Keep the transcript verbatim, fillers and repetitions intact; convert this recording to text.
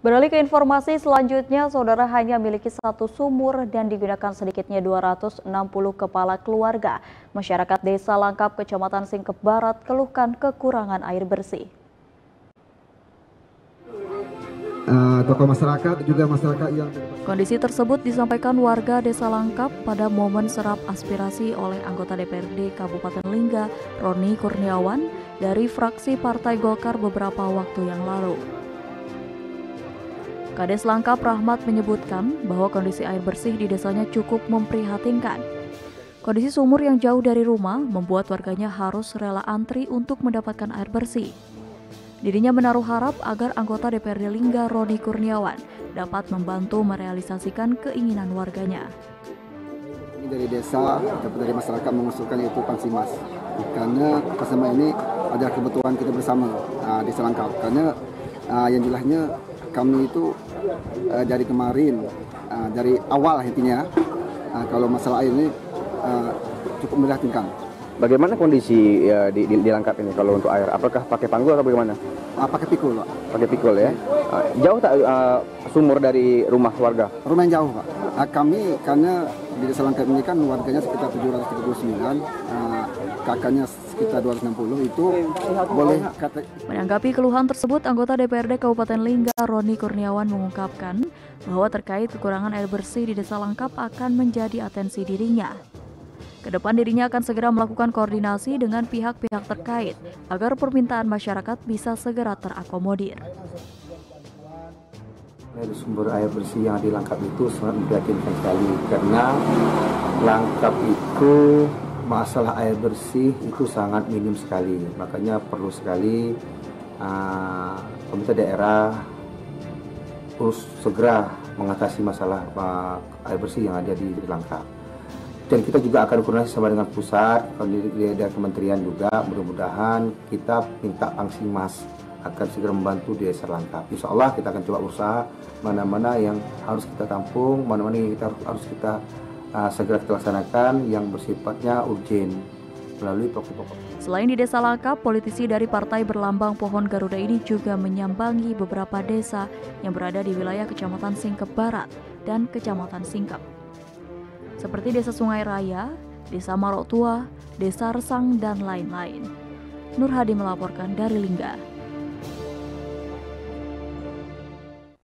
Beralih ke informasi selanjutnya, saudara hanya memiliki satu sumur dan digunakan sedikitnya dua ratus enam puluh kepala keluarga. Masyarakat Desa Langkap, Kecamatan Singkep Barat, keluhkan kekurangan air bersih. Uh, tokoh masyarakat juga masyarakat yang Kondisi tersebut disampaikan warga Desa Langkap pada momen serap aspirasi oleh anggota D P R D Kabupaten Lingga, Roni Kurniawan, dari fraksi Partai Golkar beberapa waktu yang lalu. Kades Langkap Rahmat menyebutkan bahwa kondisi air bersih di desanya cukup memprihatinkan. Kondisi sumur yang jauh dari rumah membuat warganya harus rela antri untuk mendapatkan air bersih. Dirinya menaruh harap agar anggota D P R D Lingga Roni Kurniawan dapat membantu merealisasikan keinginan warganya. Ini dari desa, dari masyarakat mengusulkan yaitu Pansimas. Karena bersama ini adalah kebutuhan kita bersama uh, Desa Langkap. Karena uh, yang jelasnya kami itu uh, dari kemarin, uh, dari awal intinya, uh, kalau masalah air ini uh, cukup memprihatinkan. Bagaimana kondisi ya, di, di, di Langkap ini kalau untuk air? Apakah pakai panggul atau bagaimana? Uh, pakai pikul, Pak. Pakai pikul ya. Uh, jauh tak uh, sumur dari rumah warga? Rumah yang jauh, Pak. Uh, kami karena di Desa Langkap ini kan warganya sekitar tujuh ratus tiga puluh sembilan, uh, kakaknya sekitar dua ratus enam puluh, itu boleh kata. Menanggapi keluhan tersebut, anggota D P R D Kabupaten Lingga Roni Kurniawan mengungkapkan bahwa terkait kekurangan air bersih di Desa Langkap akan menjadi atensi dirinya. Kedepan dirinya akan segera melakukan koordinasi dengan pihak-pihak terkait agar permintaan masyarakat bisa segera terakomodir. Sumber air bersih yang di Langkap itu sangat memprihatinkan sekali, karena Langkap itu masalah air bersih itu sangat minim sekali. Makanya perlu sekali uh, pemerintah daerah harus segera mengatasi masalah uh, air bersih yang ada di, di Langkap. Dan kita juga akan koordinasi sama dengan pusat dan kementerian juga. Mudah-mudahan kita minta Pansimas akan segera membantu di Desa Langkap. Insya Allah kita akan coba usaha mana-mana yang harus kita tampung, mana-mana yang kita harus kita uh, segera kita laksanakan yang bersifatnya urgen melalui pokok-pokok. Selain di Desa Langkap, politisi dari partai berlambang pohon Garuda ini juga menyambangi beberapa desa yang berada di wilayah Kecamatan Singkep Barat dan Kecamatan Singkep, seperti Desa Sungai Raya, Desa Marok Tua, Desa Resang, dan lain-lain. Nur Hadi melaporkan dari Lingga.